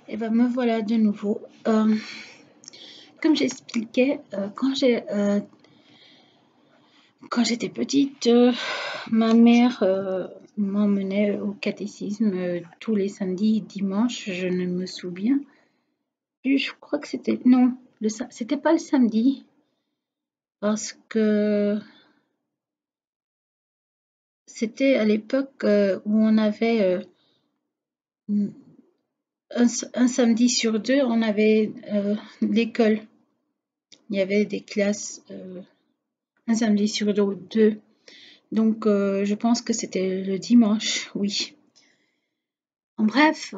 Et ben me voilà de nouveau. Comme j'expliquais, quand j'étais petite, ma mère m'emmenait au catéchisme tous les samedis et dimanches, je ne me souviens plus, je crois que c'était... Non, c'était pas le samedi, parce que c'était à l'époque où on avait un samedi sur deux, on avait l'école. Il y avait des classes un samedi sur deux. Donc, je pense que c'était le dimanche, oui. En bref,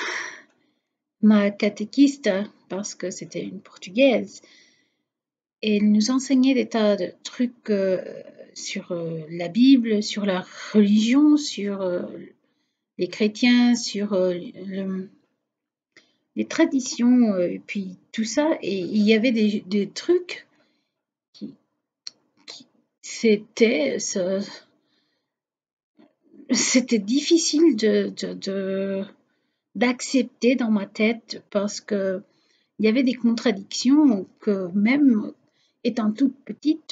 ma catéchiste, parce que c'était une portugaise, elle nous enseignait des tas de trucs sur la Bible, sur la religion, sur les chrétiens, sur les traditions, et puis tout ça. Et il y avait des trucs qui c'était difficile d'accepter dans ma tête parce que il y avait des contradictions que même étant toute petite,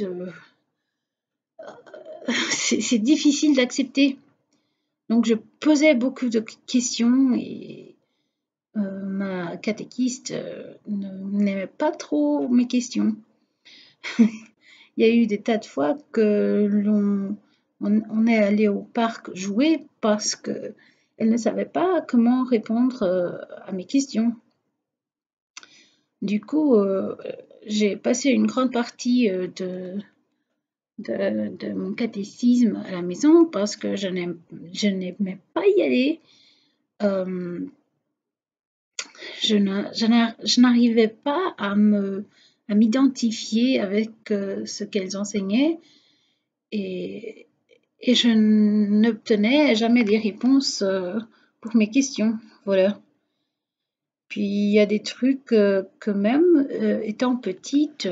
c'est difficile d'accepter. Donc je posais beaucoup de questions et ma catéchiste n'aimait pas trop mes questions. Il y a eu des tas de fois que on est allé au parc jouer parce que elle ne savait pas comment répondre à mes questions. Du coup, j'ai passé une grande partie de mon catéchisme à la maison parce que je n'aimais pas y aller. Je n'arrivais pas à m'identifier avec ce qu'elles enseignaient et je n'obtenais jamais des réponses pour mes questions. Voilà. Puis il y a des trucs que même étant petite,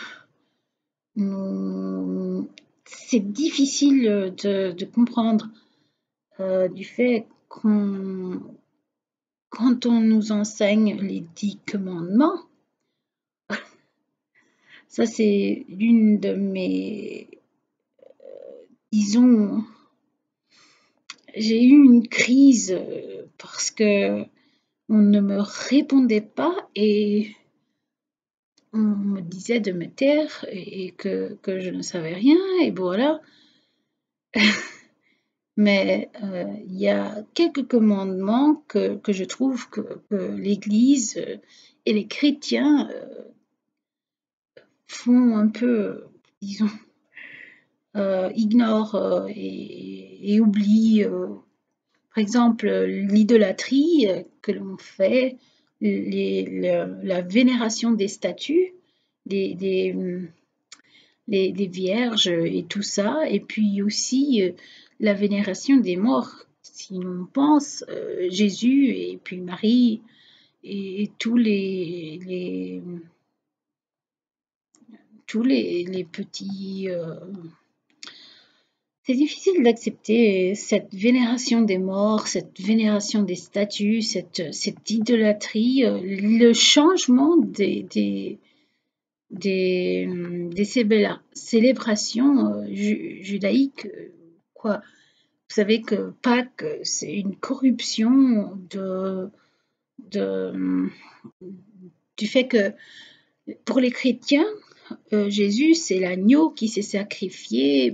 c'est difficile de comprendre du fait quand on nous enseigne les 10 commandements, ça c'est l'une de mes, disons, j'ai eu une crise parce que on ne me répondait pas et on me disait de me taire et que je ne savais rien et voilà. Mais il y a quelques commandements que je trouve que l'Église et les chrétiens font un peu, disons, ignorent et oublient. Par exemple, l'idolâtrie que l'on fait, la vénération des statues, des vierges et tout ça, et puis aussi la vénération des morts. Si on pense Jésus et puis Marie et tous les petits... c'est difficile d'accepter cette vénération des morts, cette vénération des statues, cette idolâtrie, le changement des célébrations judaïques. Quoi. Vous savez que Pâques, c'est une corruption de, du fait que pour les chrétiens, Jésus, c'est l'agneau qui s'est sacrifié.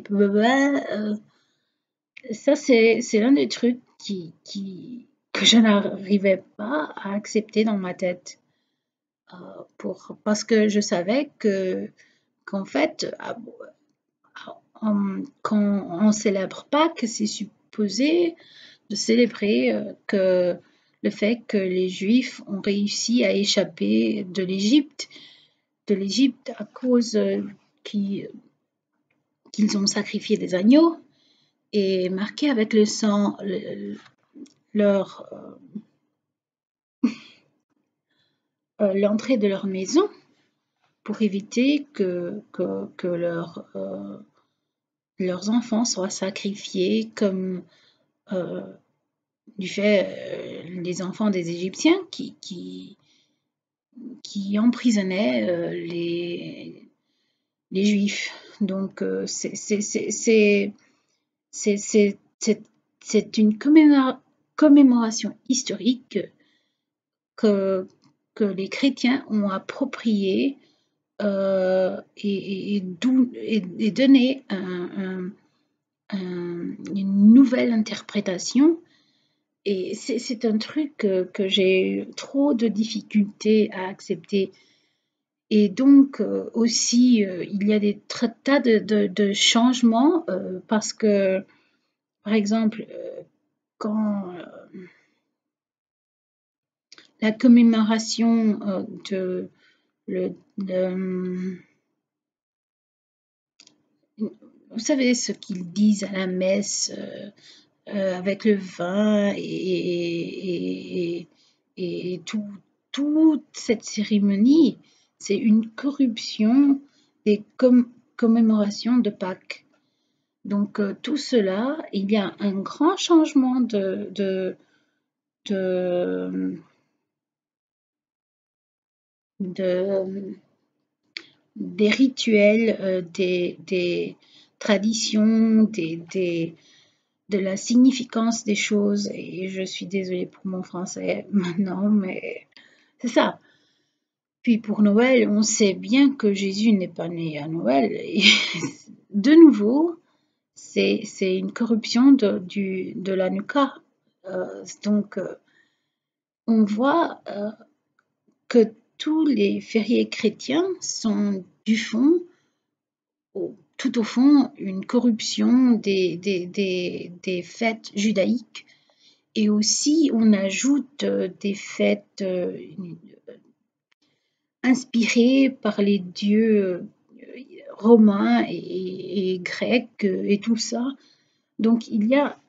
Ça, c'est l'un des trucs que je n'arrivais pas à accepter dans ma tête. Parce que je savais qu'en fait, quand on célèbre Pâques, c'est supposé de célébrer que le fait que les Juifs ont réussi à échapper de l'Égypte à cause qu'ils ont sacrifié des agneaux et marqué avec le sang l'entrée de leur maison pour éviter que leurs enfants soient sacrifiés comme du fait les enfants des Égyptiens qui emprisonnaient les Juifs. Donc c'est une commémoration historique que les chrétiens ont appropriée et donné une nouvelle interprétation. Et c'est un truc que j'ai trop de difficultés à accepter. Et donc aussi, il y a des tas de changements parce que, par exemple, quand la commémoration de vous savez ce qu'ils disent à la messe avec le vin et toute cette cérémonie, c'est une corruption des commémorations de Pâques. Donc tout cela, il y a un grand changement des rituels, des traditions, de la significance des choses. Et je suis désolée pour mon français maintenant, mais c'est ça. Puis pour Noël, on sait bien que Jésus n'est pas né à Noël. Et de nouveau, c'est une corruption de la Nuka. Donc, on voit que tous les fériés chrétiens sont du fond, tout au fond, une corruption des fêtes judaïques. Et aussi, on ajoute des fêtes inspirées par les dieux romains et grecs et tout ça. Donc, il y a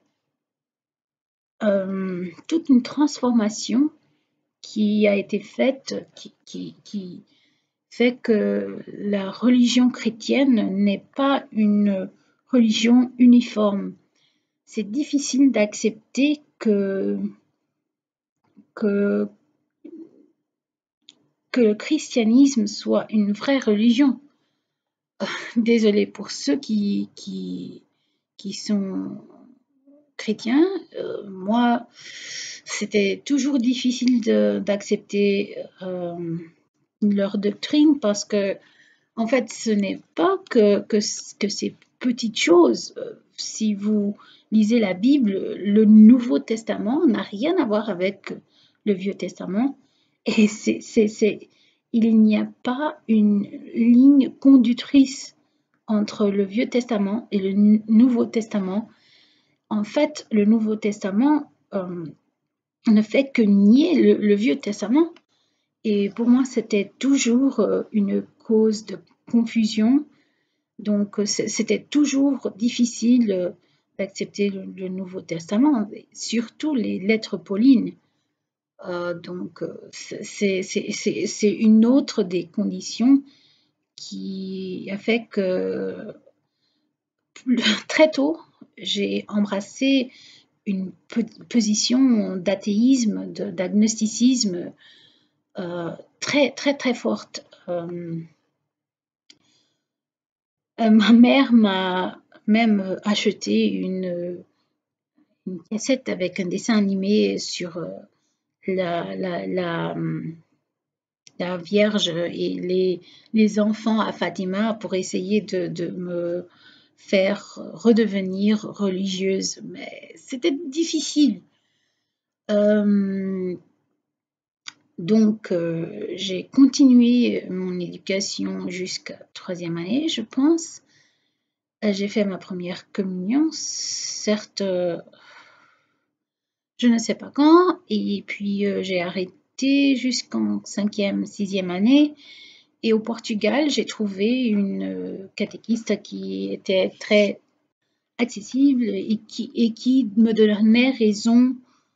toute une transformation qui a été faite, qui fait que la religion chrétienne n'est pas une religion uniforme. C'est difficile d'accepter que le christianisme soit une vraie religion. Désolée pour ceux qui sont chrétiens. Moi, c'était toujours difficile d'accepter leur doctrine parce que, en fait, ce n'est pas que ces petites choses. Si vous lisez la Bible, le Nouveau Testament n'a rien à voir avec le Vieux Testament. Et il n'y a pas une ligne conductrice entre le Vieux Testament et le Nouveau Testament. En fait, le Nouveau Testament ne fait que nier le Vieux Testament. Et pour moi, c'était toujours une cause de confusion. Donc, c'était toujours difficile d'accepter le Nouveau Testament, surtout les lettres paulines. Donc, c'est une autre des conditions qui a fait que très tôt, j'ai embrassé une position d'athéisme, d'agnosticisme très, très, très forte. Ma mère m'a même acheté une cassette avec un dessin animé sur la Vierge et les enfants à Fatima pour essayer de me faire redevenir religieuse. Mais c'était difficile. Donc, j'ai continué mon éducation jusqu'à 3e année, je pense. J'ai fait ma première communion, certes, je ne sais pas quand, et puis j'ai arrêté jusqu'en 5e, 6e année. Et au Portugal, j'ai trouvé une catéchiste qui était très accessible et qui me donnait raison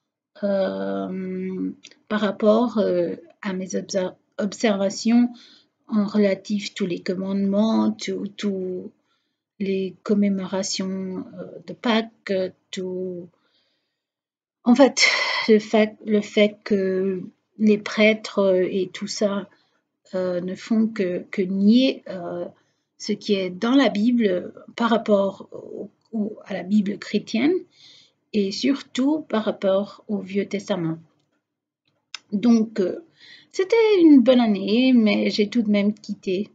par rapport à mes observations en relatif tous les commandements, tous les commémorations de Pâques, En fait, le fait que les prêtres et tout ça ne font que nier ce qui est dans la Bible par rapport à la Bible chrétienne et surtout par rapport au Vieux Testament. Donc, c'était une bonne année, mais j'ai tout de même quitté.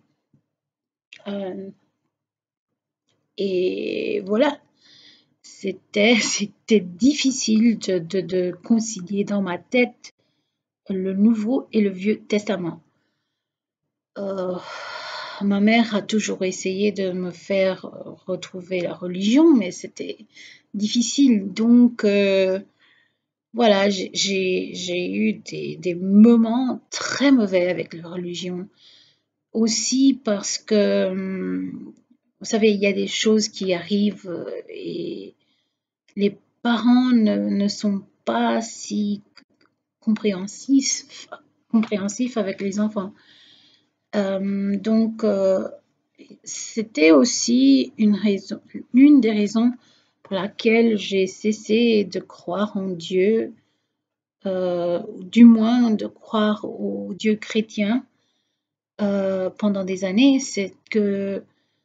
Et voilà, c'était difficile de concilier dans ma tête le Nouveau et le Vieux Testament. Ma mère a toujours essayé de me faire retrouver la religion, mais c'était difficile. Donc, voilà, j'ai eu des moments très mauvais avec la religion. Aussi parce que, vous savez, il y a des choses qui arrivent et les parents ne sont pas si compréhensifs avec les enfants. Donc, c'était aussi l'une des raisons pour laquelle j'ai cessé de croire en Dieu, du moins de croire au Dieu chrétien pendant des années. C'est que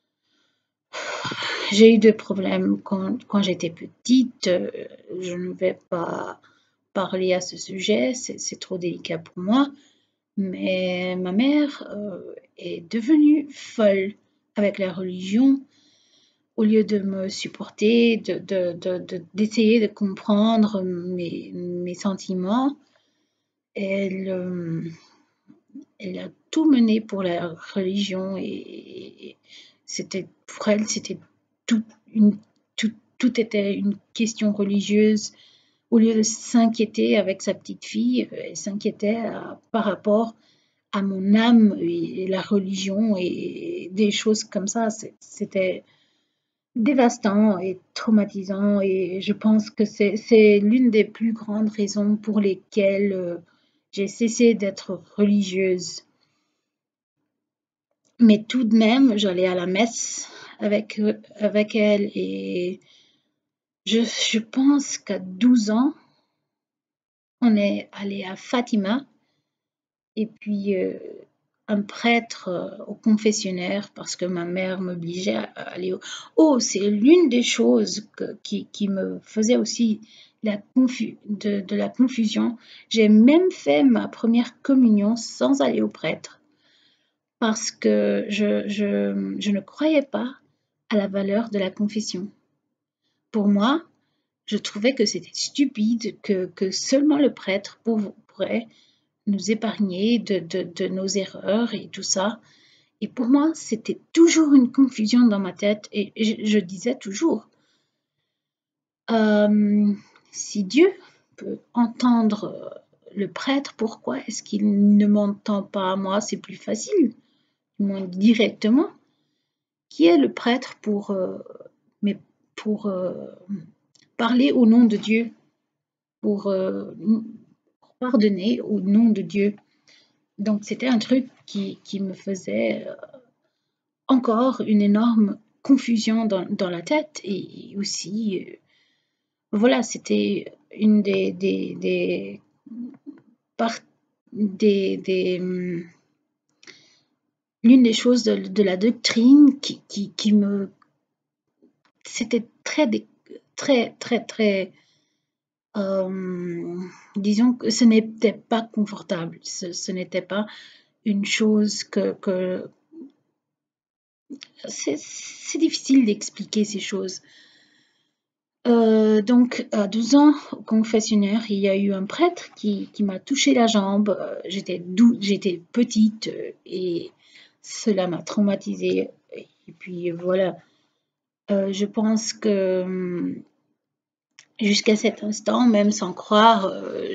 j'ai eu des problèmes quand j'étais petite. Je ne vais pas parler à ce sujet, c'est trop délicat pour moi. Mais ma mère est devenue folle avec la religion. Au lieu de me supporter, d'essayer de comprendre mes sentiments, elle a tout mené pour la religion et c'était pour elle, c'était tout, tout était une question religieuse. Au lieu de s'inquiéter avec sa petite fille, elle s'inquiétait par rapport à mon âme et la religion et des choses comme ça. C'était dévastant et traumatisant et je pense que c'est l'une des plus grandes raisons pour lesquelles j'ai cessé d'être religieuse. Mais tout de même, j'allais à la messe avec elle et je pense qu'à 12 ans, on est allé à Fatima et puis un prêtre au confessionnaire parce que ma mère m'obligeait à aller au... Oh, c'est l'une des choses qui me faisait aussi de la confusion. J'ai même fait ma première communion sans aller au prêtre parce que je ne croyais pas à la valeur de la confession. Pour moi, je trouvais que c'était stupide que seulement le prêtre pourrait nous épargner de nos erreurs et tout ça. Et pour moi, c'était toujours une confusion dans ma tête et je disais toujours, si Dieu peut entendre le prêtre, pourquoi est-ce qu'il ne m'entend pas à moi? C'est plus facile, directement. Qui est le prêtre pour parler au nom de Dieu, pour pardonner au nom de Dieu? Donc c'était un truc qui me faisait encore une énorme confusion dans la tête et aussi, voilà, c'était une l'une des choses de la doctrine qui me... C'était très, très, disons que ce n'était pas confortable. Ce n'était pas une chose que c'est difficile d'expliquer ces choses. Donc, à 12 ans, au confessionnaire, il y a eu un prêtre qui m'a touché la jambe. J'étais petite et cela m'a traumatisée. Et puis voilà, je pense que jusqu'à cet instant, même sans croire,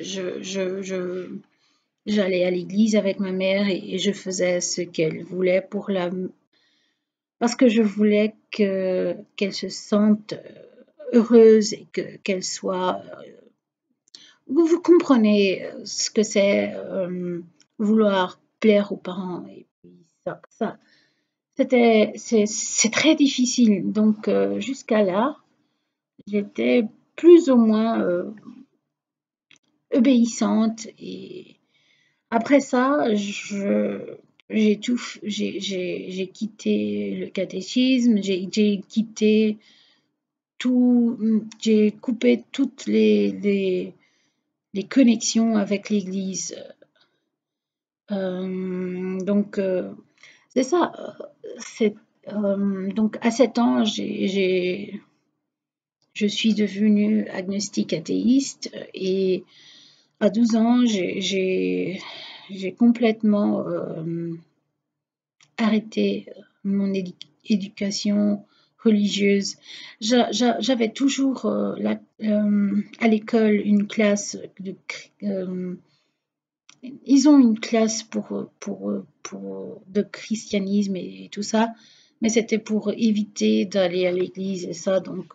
j'allais à l'église avec ma mère et je faisais ce qu'elle voulait parce que je voulais qu'elle se sente heureuse et qu'elle soit... Vous comprenez ce que c'est vouloir plaire aux parents et puis ça c'est très difficile. Donc jusqu'à là, j'étais plus ou moins obéissante. Et après ça, j'ai quitté le catéchisme, j'ai quitté tout, j'ai coupé toutes les connexions avec l'Église. Donc, c'est ça. Donc, à 7 ans, je suis devenue agnostique athéiste et à 12 ans, j'ai complètement arrêté mon éducation religieuse. J'avais toujours à l'école une classe ils ont une classe de christianisme et tout ça, mais c'était pour éviter d'aller à l'église et ça, donc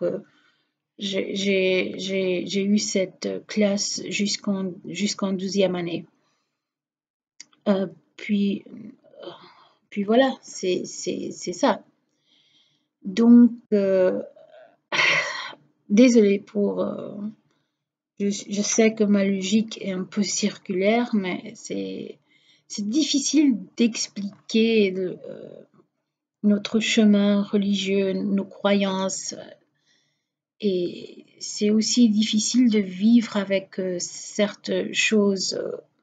j'ai eu cette classe jusqu'en 12e année. Euh, puis, puis voilà, c'est ça. Donc, désolée pour... je sais que ma logique est un peu circulaire, mais c'est difficile d'expliquer notre chemin religieux, nos croyances, et c'est aussi difficile de vivre avec certaines choses.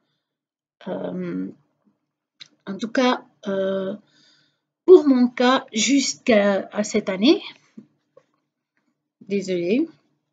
En tout cas, pour mon cas, jusqu'à cette année, désolée,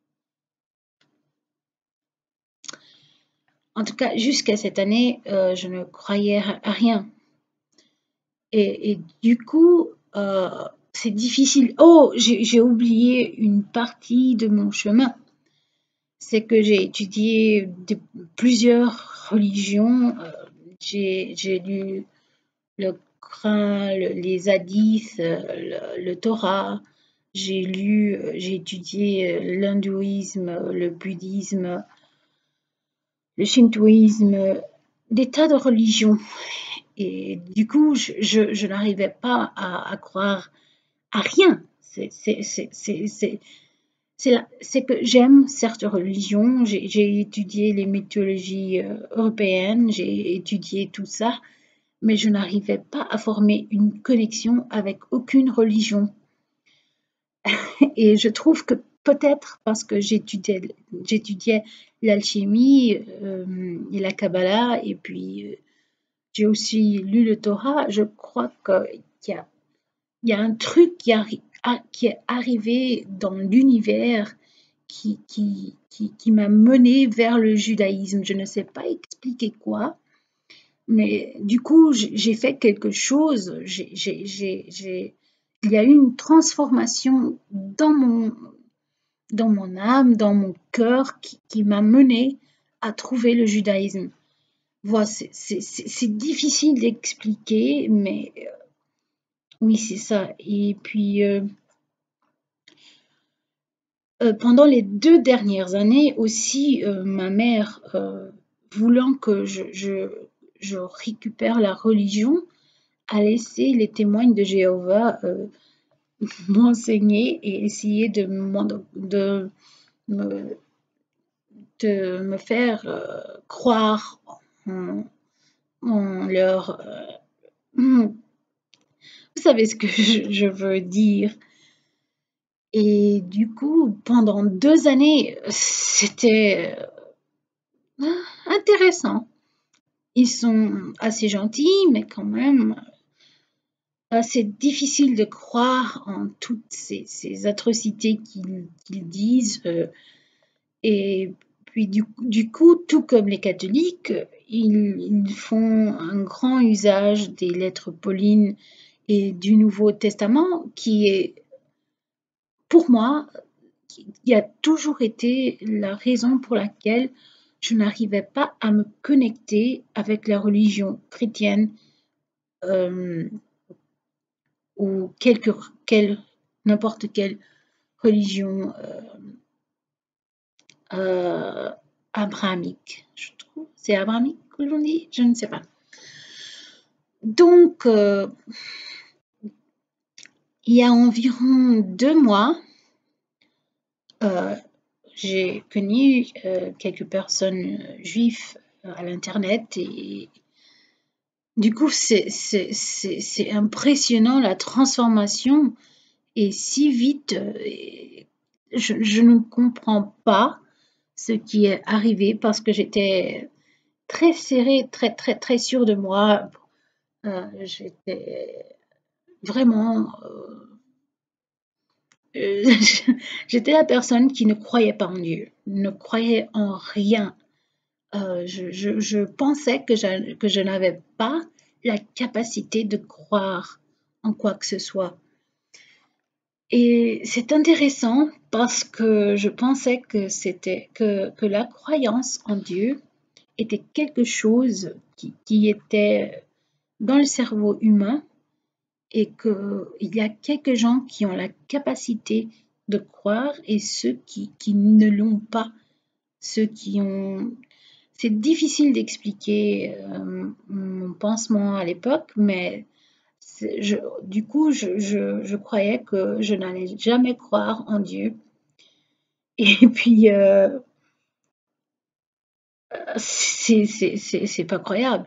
en tout cas, jusqu'à cette année, je ne croyais à rien. Et du coup, c'est difficile. Oh, j'ai oublié une partie de mon chemin. C'est que j'ai étudié plusieurs religions. J'ai lu le Coran, les hadiths, le Torah. J'ai étudié l'hindouisme, le bouddhisme, le shintoïsme, des tas de religions. Et du coup, je n'arrivais pas à croire à rien. C'est que j'aime certaines religions. J'ai étudié les mythologies européennes, j'ai étudié tout ça, mais je n'arrivais pas à former une connexion avec aucune religion. Et je trouve que peut-être parce que j'étudiais l'alchimie et la Kabbalah, et puis j'ai aussi lu le Torah, je crois qu'il y a un truc qui est arrivé dans l'univers qui m'a mené vers le judaïsme. Je ne sais pas expliquer quoi, mais du coup, j'ai fait quelque chose. Il y a eu une transformation dans mon âme, dans mon cœur, qui m'a mené à trouver le judaïsme. Voilà, c'est difficile d'expliquer, mais oui, c'est ça. Et puis, pendant les 2 dernières années aussi, ma mère, voulant que je récupère la religion, a laissé les témoins de Jéhovah m'enseigner et essayer de me, de me faire croire en leur... vous savez ce que je veux dire. Et du coup, pendant 2 années, c'était intéressant. Ils sont assez gentils, mais quand même, c'est difficile de croire en toutes ces atrocités qu'ils disent. Et puis du coup, tout comme les catholiques, ils font un grand usage des lettres paulines et du Nouveau Testament, qui est, pour moi, qui a toujours été la raison pour laquelle je n'arrivais pas à me connecter avec la religion chrétienne ou n'importe quelle religion abrahamique, je trouve. C'est abrahamique que l'on dit? Je ne sais pas. Donc, il y a environ 2 mois, j'ai connu quelques personnes juives à l'internet et du coup c'est impressionnant la transformation et si vite. Je ne comprends pas ce qui est arrivé parce que j'étais très serrée, très sûre de moi. J'étais vraiment, j'étais la personne qui ne croyait pas en Dieu, ne croyait en rien. Je pensais que je n'avais pas la capacité de croire en quoi que ce soit. Et c'est intéressant parce que je pensais que que la croyance en Dieu était quelque chose qui était dans le cerveau humain et qu'il y a quelques gens qui ont la capacité de croire et ceux qui ne l'ont pas. Ceux qui ont... C'est difficile d'expliquer mon pansement à l'époque, mais du coup, je croyais que je n'allais jamais croire en Dieu. Et puis, c'est pas croyable.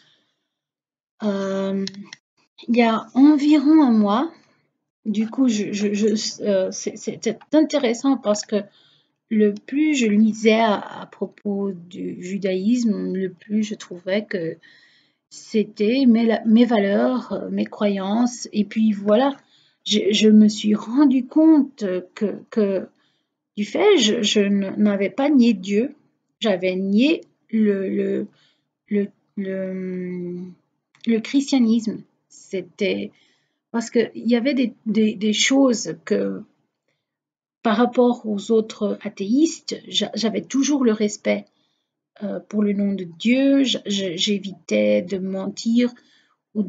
Il y a environ un mois, du coup, c'est intéressant parce que le plus je lisais à propos du judaïsme, le plus je trouvais que c'était mes valeurs, mes croyances. Et puis voilà, je me suis rendu compte que du fait, je n'avais pas nié Dieu, j'avais nié le, le, le, le christianisme. C'était parce qu'il y avait des choses que par rapport aux autres athéistes, j'avais toujours le respect pour le nom de Dieu, j'évitais de mentir ou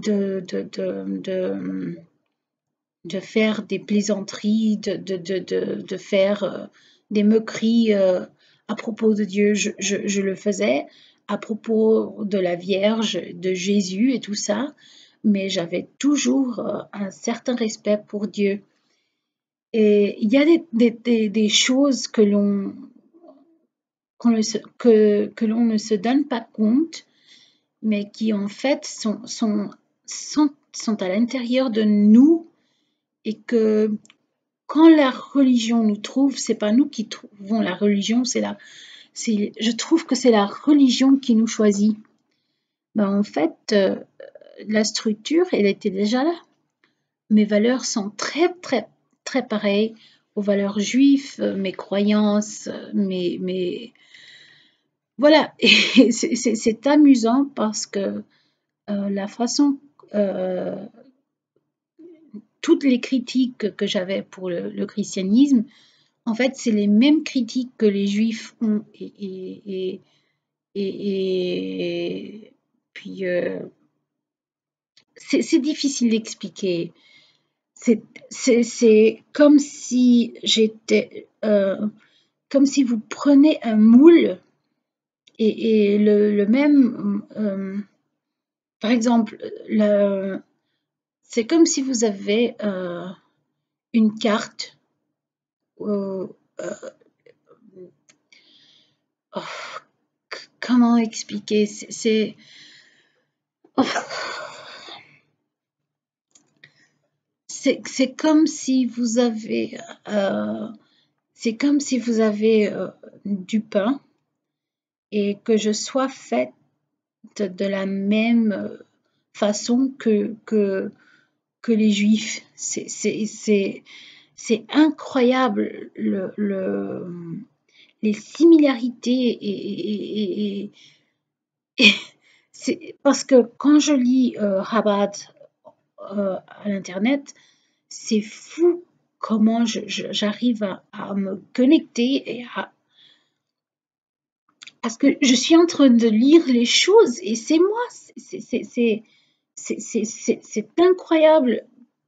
de faire des plaisanteries, de faire des moqueries à propos de Dieu. Je le faisais à propos de la Vierge, de Jésus et tout ça, mais j'avais toujours un certain respect pour Dieu. Et il y a des choses que l'on ne se donne pas compte, mais qui en fait sont à l'intérieur de nous et que quand la religion nous trouve, c'est pas nous qui trouvons la religion, je trouve que c'est la religion qui nous choisit. Ben, en fait, la structure, elle était déjà là. Mes valeurs sont très pareilles aux valeurs juives, mes croyances, voilà. Et c'est amusant parce que la façon, toutes les critiques que j'avais pour le christianisme, en fait, c'est les mêmes critiques que les juifs ont. Et puis, c'est difficile d'expliquer. C'est comme si comme si vous prenez un moule et le même, par exemple, c'est comme si vous avez une carte. Euh, oh, comment expliquer? Oh, c'est comme si vous avez du pain et que je sois faite de la même façon que les juifs. C'est incroyable les similarités et c'est parce que quand je lis Chabad à l'internet, c'est fou comment j'arrive à me connecter et parce que je suis en train de lire les choses et c'est moi, c'est incroyable.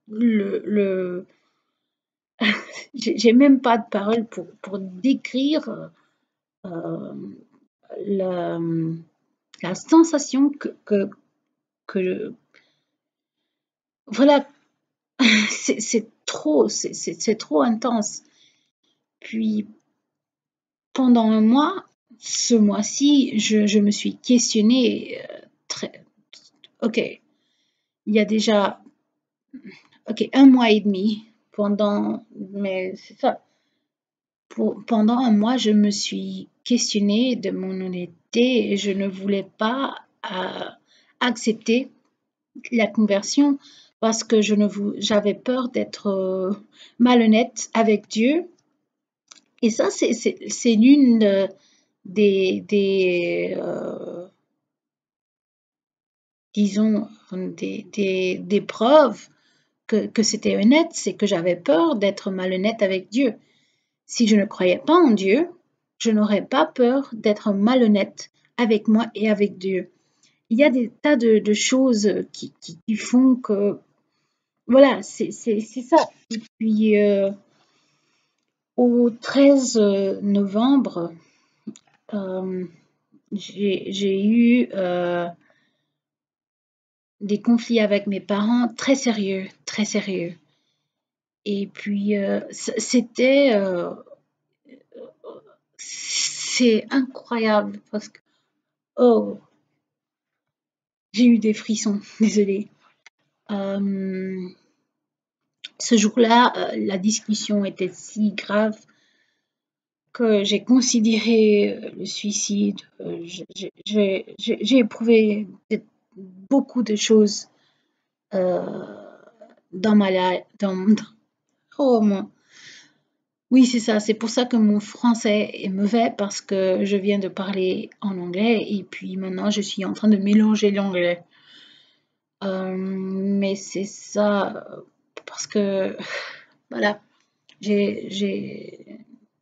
J'ai même pas de paroles pour décrire euh, la, la sensation que voilà, c'est trop intense. Puis pendant un mois, ce mois-ci, je me suis questionnée ok, il y a déjà un mois et demi mais c'est ça, pendant un mois, je me suis questionnée de mon honnêteté et je ne voulais pas accepter la conversion parce que j'avais peur d'être malhonnête avec Dieu. Et ça, c'est l'une des disons, des preuves que c'était honnête, c'est que j'avais peur d'être malhonnête avec Dieu. Si je ne croyais pas en Dieu, je n'aurais pas peur d'être malhonnête avec moi et avec Dieu. Il y a des tas de choses qui font que, voilà, c'est ça. Et puis, au 13 novembre, j'ai eu des conflits avec mes parents très sérieux, très sérieux. Et puis, c'est incroyable parce que, oh, j'ai eu des frissons, désolée. Ce jour-là, la discussion était si grave que j'ai considéré le suicide. J'ai éprouvé beaucoup de choses dans ma life. Oh, oui, c'est ça. C'est pour ça que mon français est mauvais parce que je viens de parler en anglais et puis maintenant je suis en train de mélanger l'anglais. Mais c'est ça parce que voilà, j'ai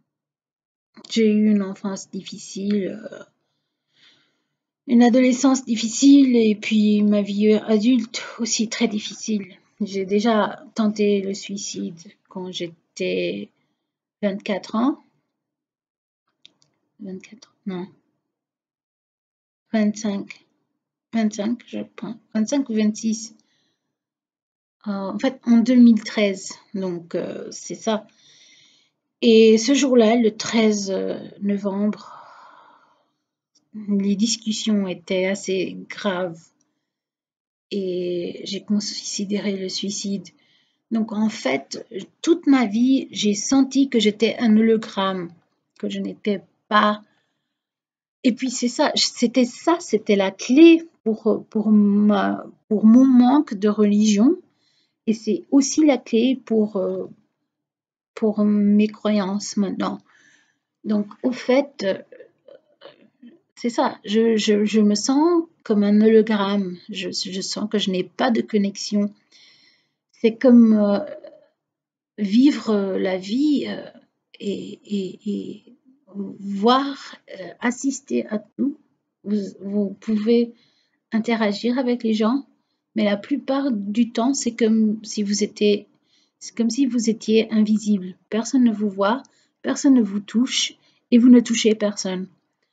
eu une enfance difficile, une adolescence difficile et puis ma vie adulte aussi très difficile. J'ai déjà tenté le suicide quand j'étais 24 ans. 24, non, 25, 25 je pense, 25 ou 26. En fait, en 2013, donc c'est ça. Et ce jour-là, le 13 novembre, les discussions étaient assez graves et j'ai considéré le suicide. Donc en fait, toute ma vie, j'ai senti que j'étais un hologramme, que je n'étais pas. Et puis c'est ça, c'était la clé pour mon manque de religion. Et c'est aussi la clé pour mes croyances maintenant. Donc au fait, c'est ça, je me sens comme un hologramme. Je sens que je n'ai pas de connexion. C'est comme vivre la vie et voir, assister à tout. Vous pouvez interagir avec les gens, mais la plupart du temps, c'est comme si vous étiez invisible. Personne ne vous voit, personne ne vous touche et vous ne touchez personne.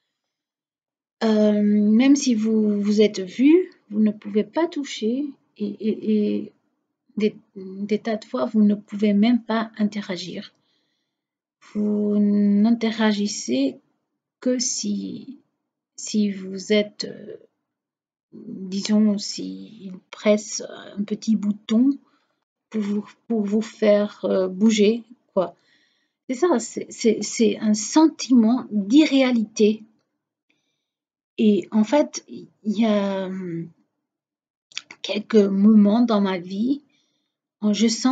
Même si vous êtes vu, vous ne pouvez pas toucher et des tas de fois, vous ne pouvez même pas interagir. Vous n'interagissez que si vous êtes, disons, s'il presse un petit bouton pour vous faire bouger, quoi. C'est ça, c'est un sentiment d'irréalité. Et en fait, il y a quelques moments dans ma vie où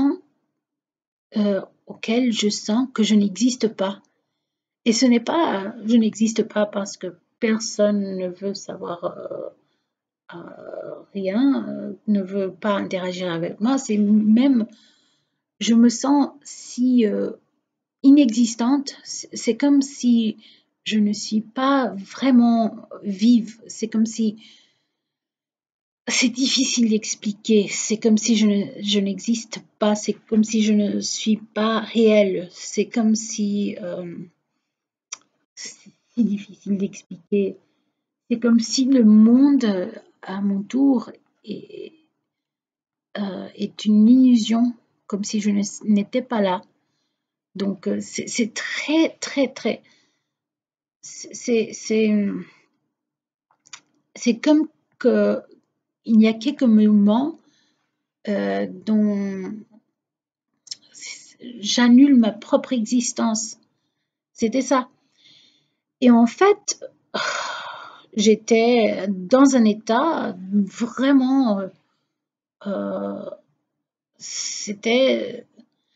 auxquels je sens que je n'existe pas. Et ce n'est pas, je n'existe pas parce que personne ne veut savoir rien, ne veut pas interagir avec moi. C'est même, je me sens si inexistante. C'est comme si je ne suis pas vraiment vive. C'est comme si c'est difficile d'expliquer. C'est comme si je n'existe pas. C'est comme si je ne suis pas réelle. C'est comme si c'est difficile d'expliquer. C'est comme si le monde à mon tour est une illusion, comme si je n'étais pas là. Donc c'est très, très, très c'est comme que il y a quelques moments dont j'annule ma propre existence. C'était ça. Et en fait, j'étais dans un état vraiment, c'était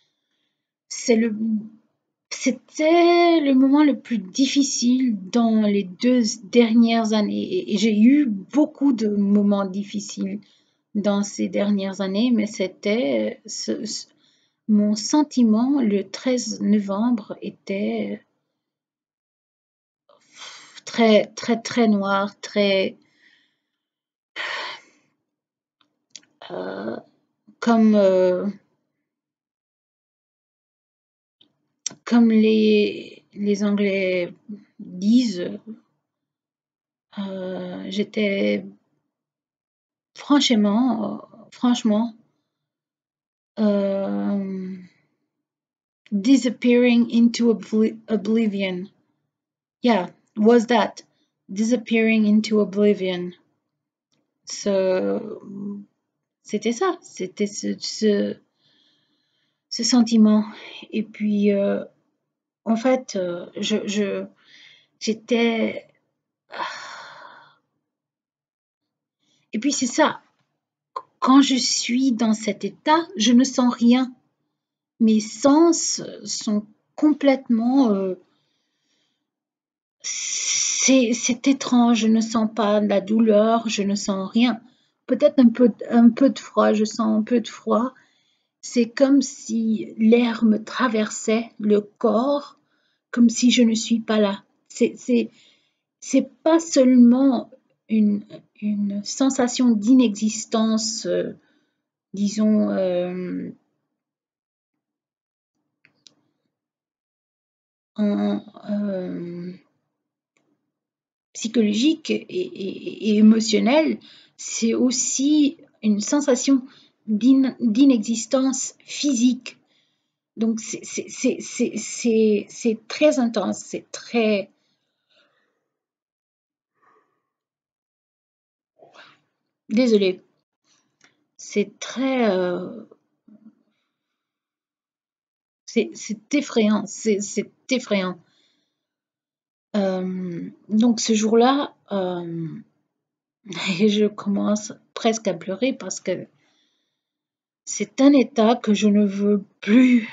le moment le plus difficile dans les 2 dernières années. Et j'ai eu beaucoup de moments difficiles dans ces dernières années, mais c'était mon sentiment le 13 novembre était très, très, très noir, très comme comme les Anglais disent, j'étais franchement, disappearing into oblivion. Yeah, was that disappearing into oblivion. C'était ça, c'était ce sentiment. Et puis, en fait, j'étais. Et puis c'est ça, quand je suis dans cet état, je ne sens rien. Mes sens sont complètement. C'est étrange, je ne sens pas la douleur, je ne sens rien. Peut-être un peu de froid, je sens un peu de froid. C'est comme si l'air me traversait le corps, comme si je ne suis pas là. C'est pas seulement une sensation d'inexistence, disons, psychologique et émotionnelle, c'est aussi une sensation d'inexistence physique. Donc c'est très intense, c'est très. Désolée. C'est très. C'est effrayant, c'est effrayant. Donc ce jour-là, je commence presque à pleurer parce que c'est un état que je ne veux plus.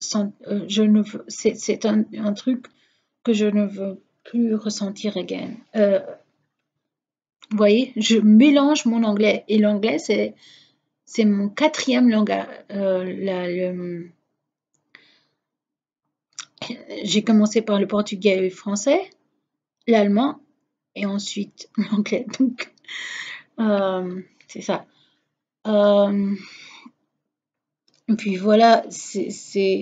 C'est un truc que je ne veux plus ressentir again. Vous voyez, je mélange mon anglais et l'anglais c'est mon 4e langage. J'ai commencé par le portugais et le français, l'allemand et ensuite l'anglais. Donc c'est ça. Et puis voilà, c'est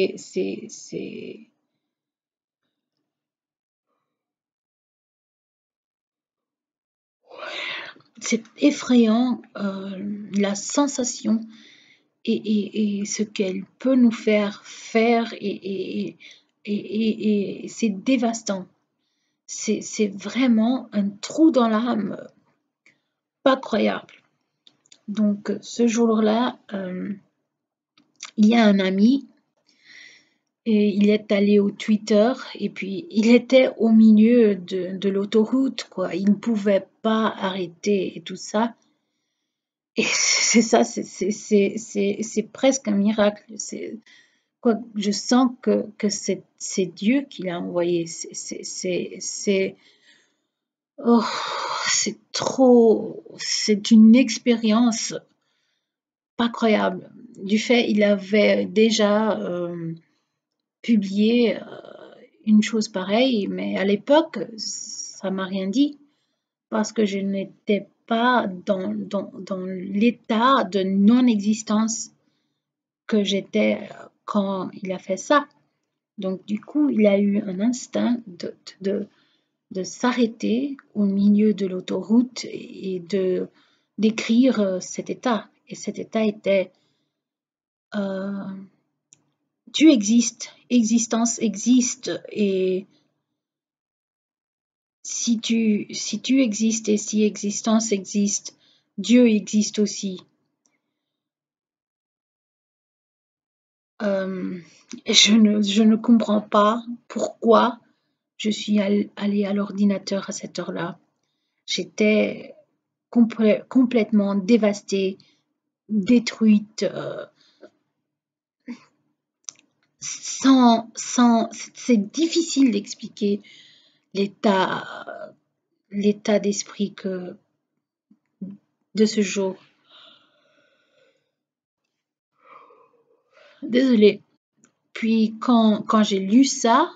effrayant la sensation et ce qu'elle peut nous faire et c'est dévastant. C'est vraiment un trou dans l'âme pas croyable. Donc ce jour-là, il y a un ami et il est allé au Twitter et puis il était au milieu de l'autoroute, quoi. Il ne pouvait pas arrêter et tout ça. Et c'est ça, c'est presque un miracle. Quoi, je sens que c'est Dieu qui l'a envoyé. Oh, c'est trop, c'est une expérience pas croyable. Du fait, il avait déjà publié une chose pareille, mais à l'époque, ça m'a rien dit parce que je n'étais pas dans l'état de non-existence que j'étais quand il a fait ça. Donc du coup, il a eu un instinct de s'arrêter au milieu de l'autoroute et d'écrire cet état. Et cet état était « Tu existes, existence existe » et si tu existes et si existence existe, Dieu existe aussi. Je ne comprends pas pourquoi je suis allée à l'ordinateur à cette heure-là. J'étais complètement dévastée, détruite, c'est difficile d'expliquer l'état, l'état d'esprit de ce jour. Désolée. Puis quand j'ai lu ça,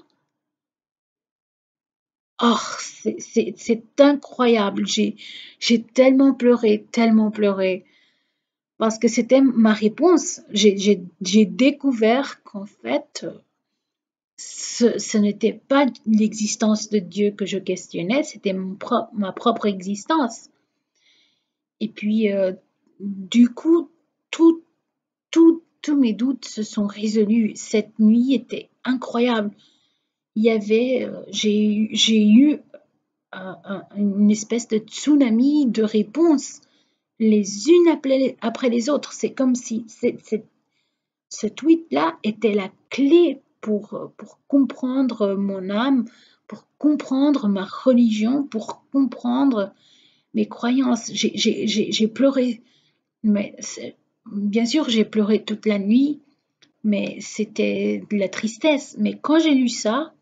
oh, c'est incroyable. J'ai tellement pleuré, parce que c'était ma réponse. J'ai découvert qu'en fait, ce n'était pas l'existence de Dieu que je questionnais, c'était ma propre existence. Et puis, du coup, tout, tous mes doutes se sont résolus. Cette nuit était incroyable. Il y avait, j'ai eu une espèce de tsunami de réponses, les unes après les autres. C'est comme si ce tweet-là était la clé pour comprendre mon âme, pour comprendre ma religion, pour comprendre mes croyances. J'ai pleuré, mais bien sûr, j'ai pleuré toute la nuit, mais c'était de la tristesse. Mais quand j'ai lu ça,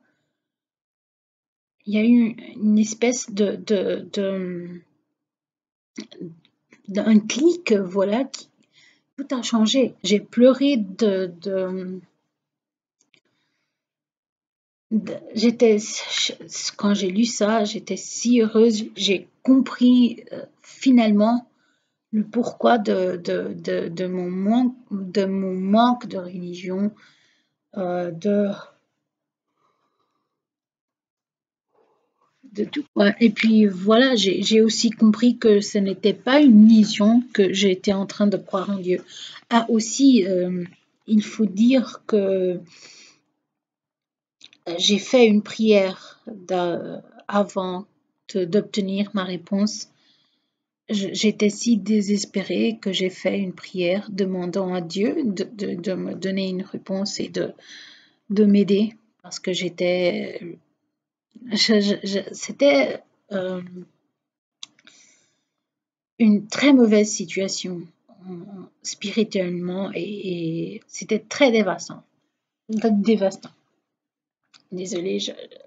il y a eu une espèce d'un clic, voilà, qui tout a changé. J'ai pleuré j'étais, quand j'ai lu ça, j'étais si heureuse. J'ai compris finalement le pourquoi de mon manque de religion, de tout. Ouais. Et puis voilà, j'ai aussi compris que ce n'était pas une illusion, que j'étais en train de croire en Dieu. Ah, aussi, il faut dire que j'ai fait une prière avant d'obtenir ma réponse. J'étais si désespérée que j'ai fait une prière demandant à Dieu de me donner une réponse et de m'aider, parce que c'était une très mauvaise situation spirituellement, et c'était très dévastant. Dévastant. Désolée,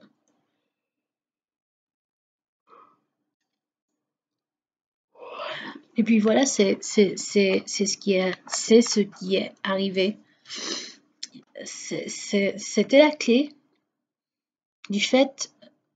et puis voilà, c'est ce qui est arrivé. C'était la clé du fait,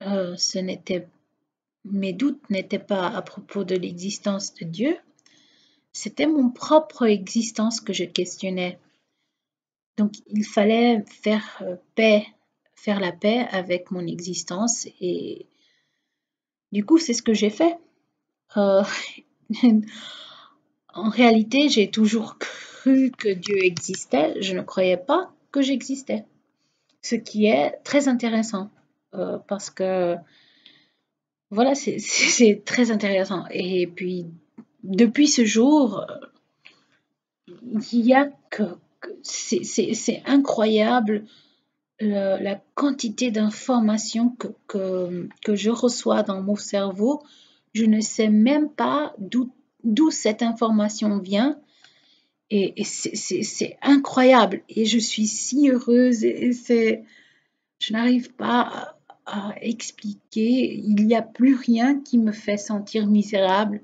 mes doutes n'étaient pas à propos de l'existence de Dieu, c'était mon propre existence que je questionnais. Donc il fallait faire la paix avec mon existence, et du coup c'est ce que j'ai fait. Euh, En réalité, j'ai toujours cru que Dieu existait, je ne croyais pas que j'existais. Ce qui est très intéressant, parce que voilà, c'est très intéressant. Et puis, depuis ce jour, il y a c'est incroyable la quantité d'informations que je reçois dans mon cerveau. Je ne sais même pas d'où cette information vient. Et c'est incroyable. Et je suis si heureuse. Je n'arrive pas à expliquer. Il n'y a plus rien qui me fait sentir misérable.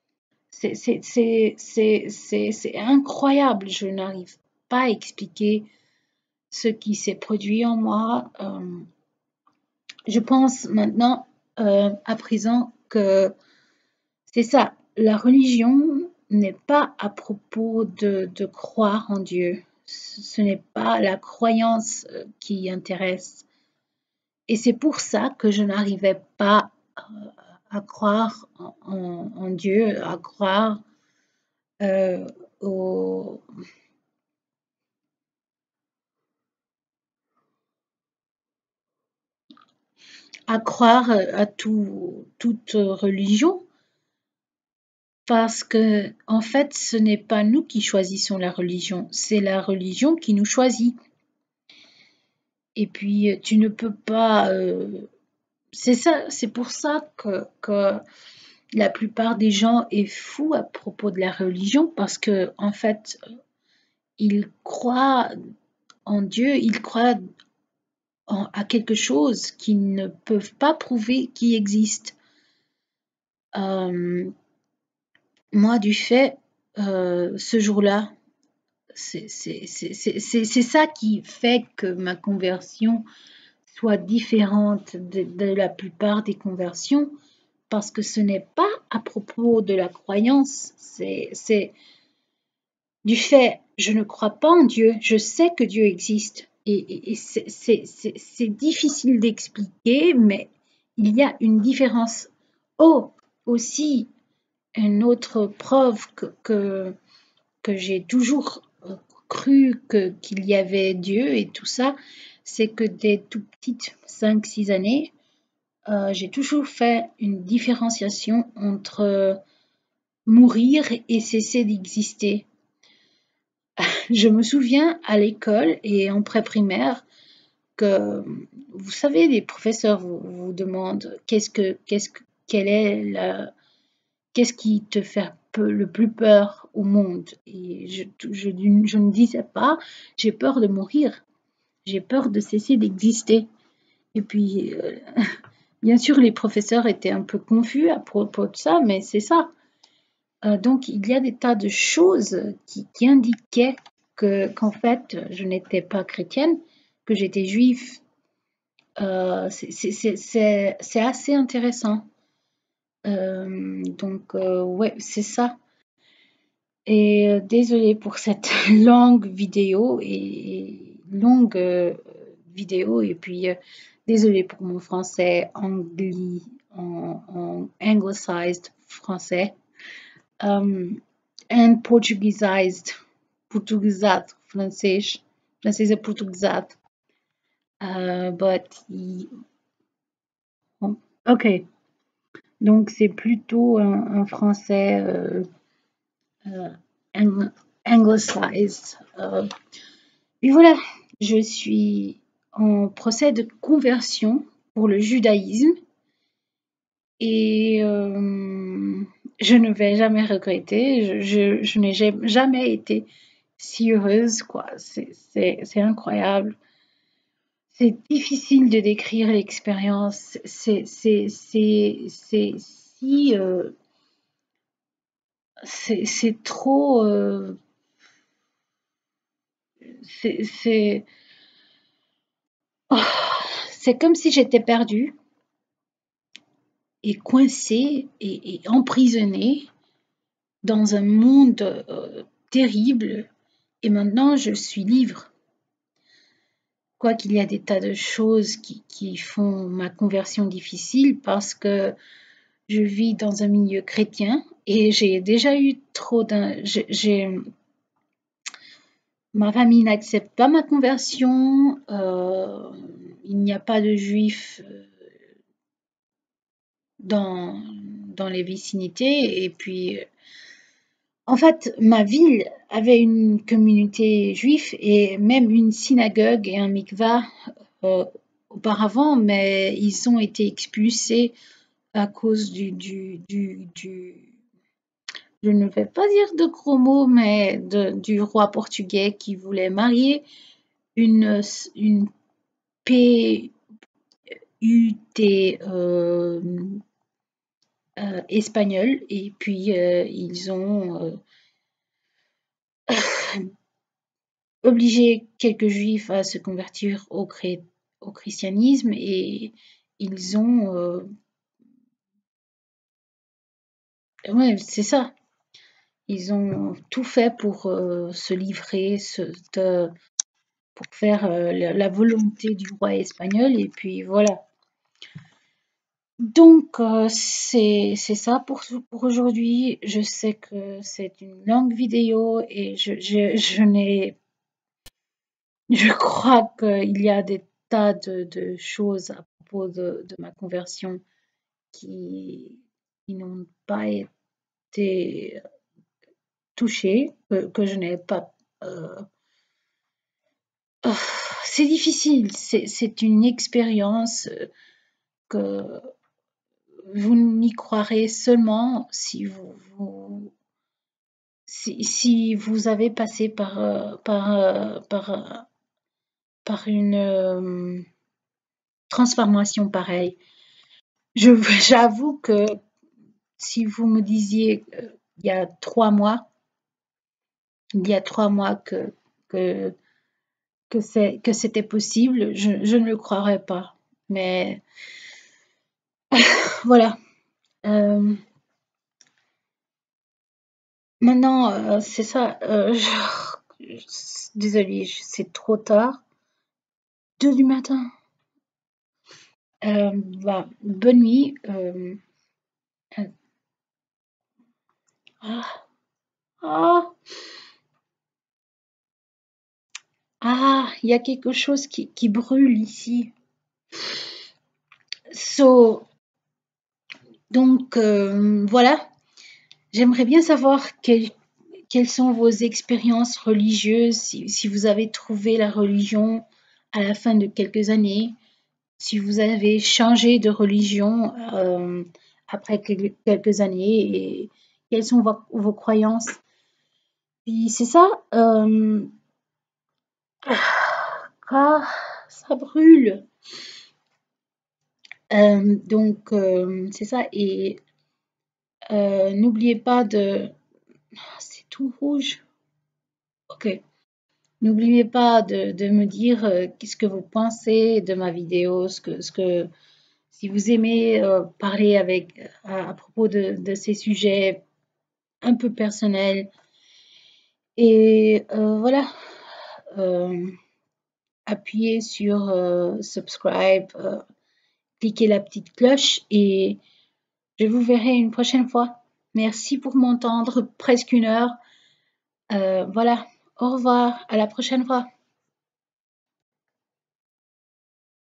C'est incroyable. Je n'arrive pas à expliquer ce qui s'est produit en moi. Je pense maintenant, à présent, que c'est ça. La religion n'est pas à propos de croire en Dieu. Ce n'est pas la croyance qui intéresse. Et c'est pour ça que je n'arrivais pas à croire en Dieu, à croire euh, au... à croire à toute religion, parce que en fait, ce n'est pas nous qui choisissons la religion, c'est la religion qui nous choisit. Et puis, tu ne peux pas. C'est pour ça que la plupart des gens est fou à propos de la religion, parce que en fait, ils croient en Dieu, ils croient à quelque chose qu'ils ne peuvent pas prouver qui existe. Moi, du fait, ce jour-là, c'est ça qui fait que ma conversion soit différente de la plupart des conversions, parce que ce n'est pas à propos de la croyance, c'est du fait, je ne crois pas en Dieu, je sais que Dieu existe. Et c'est difficile d'expliquer, mais il y a une différence. Oh, aussi, une autre preuve que j'ai toujours cru qu'il y avait Dieu et tout ça, c'est que dès tout petite, 5-6 années, j'ai toujours fait une différenciation entre mourir et cesser d'exister. Je me souviens à l'école et en pré-primaire que, vous savez, les professeurs vous demandent qu'est-ce qui te fait le plus peur au monde. Et je ne disais pas, j'ai peur de mourir, j'ai peur de cesser d'exister. Et puis, bien sûr, les professeurs étaient un peu confus à propos de ça, mais c'est ça. Donc, il y a des tas de choses qui indiquaient qu'en fait, je n'étais pas chrétienne, que j'étais juive. C'est assez intéressant. Donc, ouais, c'est ça. Et désolée pour cette longue vidéo et puis désolée pour mon français en anglicized français. And portuguesized, portuguesado, francês é portuguesado. Ok, donc c'est plutôt un français anglicized. Et voilà, je suis en procès de conversion pour le judaïsme et je ne vais jamais regretter. Je n'ai jamais été si heureuse, quoi. C'est incroyable. C'est difficile de décrire l'expérience. C'est si c'est trop. C'est oh, c'est comme si j'étais perdue et coincée et emprisonnée dans un monde terrible. Et maintenant, je suis libre. Quoi qu'il y a des tas de choses qui font ma conversion difficile parce que je vis dans un milieu chrétien et j'ai déjà eu trop d'un... Ma famille n'accepte pas ma conversion, il n'y a pas de juifs dans les vicinités et puis en fait ma ville avait une communauté juive et même une synagogue et un mikva auparavant, mais ils ont été expulsés à cause je ne vais pas dire de gros mots, mais du roi portugais qui voulait marier une PUT espagnole et puis ils ont obligé quelques juifs à se convertir au christianisme et ils ont ouais, c'est ça. Ils ont tout fait pour se livrer, pour faire la volonté du roi espagnol et puis voilà. Donc c'est ça pour aujourd'hui. Je sais que c'est une longue vidéo et je crois qu'il y a des tas de choses à propos de ma conversion qui n'ont pas été touchées, que je n'ai pas... c'est difficile, c'est une expérience que vous n'y croirez seulement si si vous avez passé par une transformation pareille. J'avoue que si vous me disiez il y a 3 mois que c'était possible, je ne le croirais pas. Mais voilà. Maintenant, c'est ça. Désolée, c'est trop tard. 2 du matin. Bah, bonne nuit. Ah, ah, ah, il y a quelque chose qui brûle ici. Donc, voilà. J'aimerais bien savoir quelles sont vos expériences religieuses, si vous avez trouvé la religion à la fin de quelques années, si vous avez changé de religion après quelques années et quelles sont vos croyances. Puis c'est ça, ça brûle. Donc c'est ça et n'oubliez pas de... C'est tout rouge. Ok. N'oubliez pas de me dire qu'est-ce que vous pensez de ma vidéo, si vous aimez parler à propos de ces sujets un peu personnels. Et voilà, appuyez sur subscribe, cliquez la petite cloche et je vous verrai une prochaine fois. Merci pour m'entendre, presque 1 heure. Voilà, au revoir, à la prochaine fois.